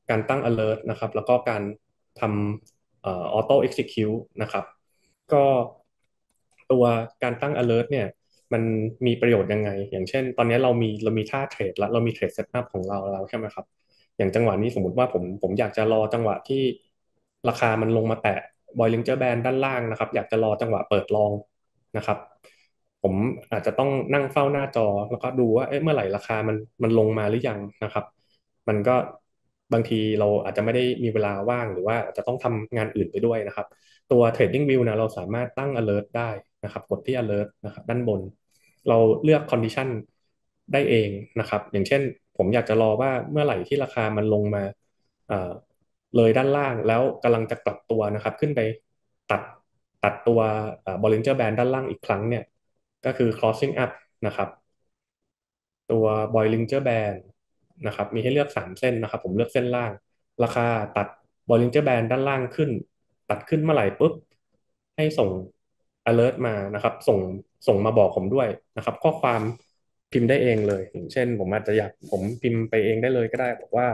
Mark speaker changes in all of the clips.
Speaker 1: การตั้ง alert นะครับแล้วก็การทำauto execute นะครับก็ตัวการตั้ง alert เนี่ยมันมีประโยชน์ยังไงอย่างเช่นตอนนี้เรามีท่าเทรดแล้วเรามีเทรดเซตอัพของเราแล้วใช่ไหมครับอย่างจังหวะนี้สมมุติว่าผมอยากจะรอจังหวะที่ราคามันลงมาแตะ Bollinger Band ด้านล่างนะครับอยากจะรอจังหวะเปิดลองนะครับผมอาจจะต้องนั่งเฝ้าหน้าจอแล้วก็ดูว่าเอ๊ะเมื่อไหร่ราคามันลงมาหรือยังนะครับ มันก็บางทีเราอาจจะไม่ได้มีเวลาว่างหรือว่าอาจจะต้องทำงานอื่นไปด้วยนะครับตัว Trading View นะเราสามารถตั้ง alert ได้นะครับกดที่ alert นะครับด้านบนเราเลือก condition ได้เองนะครับอย่างเช่นผมอยากจะรอว่าเมื่อไหร่ที่ราคามันลงมาเอ่อเลยด้านล่างแล้วกำลังจะกลับตัวนะครับขึ้นไปตัดตัดตัวBollinger Band ด้านล่างอีกครั้งเนี่ยก็คือ crossing up นะครับ ตัว Bollinger Band นะครับมีให้เลือก3เส้นนะครับผมเลือกเส้นล่างราคาตัด Bollinger Band ด้านล่างขึ้นตัดขึ้นเมื่อไหร่ปุ๊บให้ส่ง alert มานะครับส่งมาบอกผมด้วยนะครับข้อความพิมพ์ได้เองเลยอย่างเช่นผมอาจจะอยากผมพิมพ์ไปเองได้เลยก็ได้บอกว่า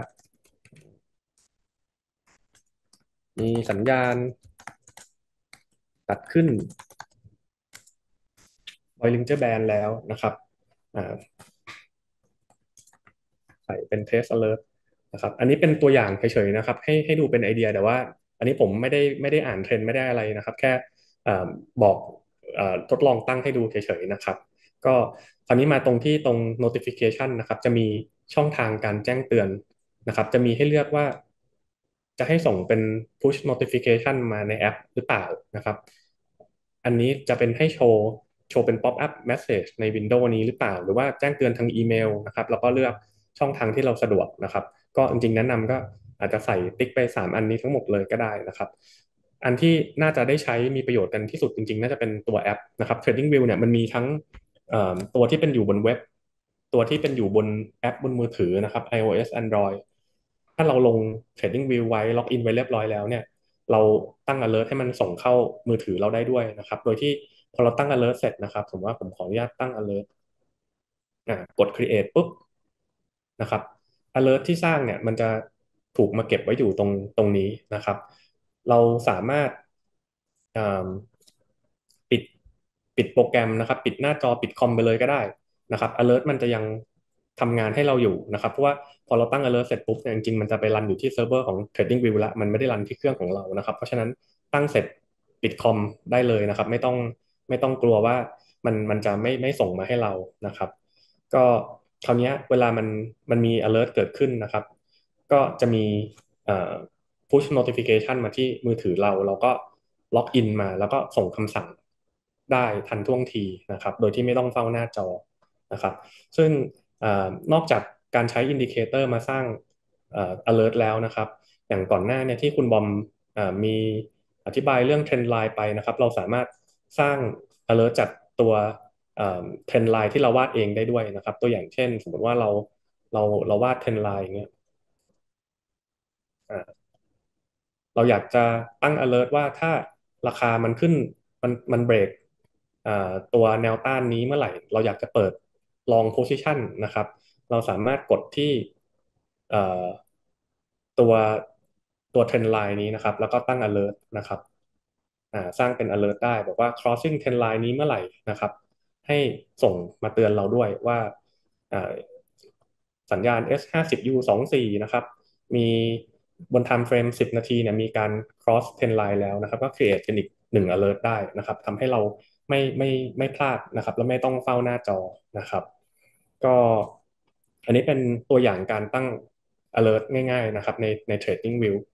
Speaker 1: มีสัญญาณตัดขึ้น Bollinger Band แล้วนะครับอ่า ใส่เป็น test alert นะครับอันนี้เป็นตัวอย่างเฉยๆนะครับให้ดูเป็นไอเดียแต่ว่าอันนี้ผมไม่ได้อ่านเทรนด์ไม่ได้อะไรนะครับแค่เอ่อบอกทดลองตั้งให้ดูเฉยๆนะครับก็คราวนี้มาตรงที่ตรง notification นะครับจะมีช่องทางการแจ้งเตือนนะครับจะมีให้เลือกว่าจะให้ส่งเป็น push notification มาในแอปหรือเปล่านะครับอันนี้จะเป็นให้โชว์เป็น pop up message ใน Windows นี้หรือเปล่าหรือว่าแจ้งเตือนทางอีเมลนะครับแล้วก็เลือกช่องทางที่เราสะดวกนะครับก็จริงๆแนะนำก็อาจจะใส่ติ๊กไป3อันนี้ทั้งหมดเลยก็ได้นะครับอันที่น่าจะได้ใช้มีประโยชน์กันที่สุดจริงๆน่าจะเป็นตัวแอปนะครับ TradingView เนี่ยมันมีทั้งตัวที่เป็นอยู่บนเว็บตัวที่เป็นอยู่บนแอปบนมือถือนะครับ iOS Android ถ้าเราลง TradingView ไว้ล็อกอินไว้เรียบร้อยแล้วเนี่ยเราตั้ง alert ให้มันส่งเข้ามือถือเราได้ด้วยนะครับโดยที่พอเราตั้ง alert เสร็จนะครับสมมติว่าผมขออนุญาตตั้ง alert กด create ปุ๊บนะครับ alert ที่สร้างเนี่ยมันจะถูกมาเก็บไว้อยู่ตรงนี้นะครับเราสามารถอ่าปิดปิดโปรแกรมนะครับปิดหน้าจอปิดคอมไปเลยก็ได้นะครับ alert มันจะยังทำงานให้เราอยู่นะครับเพราะว่าพอเราตั้ง alert เสร็จปุ๊บเนี่ยจริงๆมันจะไปรันอยู่ที่เซิร์ฟเวอร์ของ TradingView ละมันไม่ได้รันที่เครื่องของเรานะครับเพราะฉะนั้นตั้งเสร็จปิดคอมได้เลยนะครับไม่ต้องกลัวว่ามันจะไม่ส่งมาให้เรานะครับ ก็คราวเนี้ยเวลามันมี alert เกิดขึ้นนะครับก็จะมีเอ่อ push notification มาที่มือถือเราก็ล็อกอินมาแล้วก็ส่งคำสั่งได้ทันท่วงทีนะครับโดยที่ไม่ต้องเฝ้าหน้าจอนะครับซึ่งนอกจากการใช้อินดิเคเตอร์มาสร้างalert แล้วนะครับอย่างก่อนหน้าเนี่ยที่คุณบอมมีอธิบายเรื่องเทรนด์ไลน์ไปนะครับเราสามารถสร้าง alert จากตัวเทรนด์ไลน์ที่เราวาดเองได้ด้วยนะครับตัวอย่างเช่นสมมติว่าเราวาดเทรนด์ไลน์อย่างเงี้ยอ่า เราอยากจะตั้ง alert ว่าถ้าราคามันขึ้นมันเบรกตัวแนวต้านนี้เมื่อไหร่เราอยากจะเปิด long position นะครับเราสามารถกดที่เอ่อตัวตัว trend line นี้นะครับแล้วก็ตั้ง alert นะครับสร้างเป็น alert ได้บอกว่า crossing trend line นี้เมื่อไหร่นะครับให้ส่งมาเตือนเราด้วยว่าอ่าสัญญาณ S50U 24นะครับ มีบน time frame 10 นาทีเนี่ยมีการ cross trend line แล้วนะครับก็ create เป็นอีก1 alert ได้นะครับทำให้เราไม่พลาดนะครับแล้วไม่ต้องเฝ้าหน้าจอนะครับก็อันนี้เป็นตัวอย่างการตั้ง alert ง่ายๆนะครับใน Trading View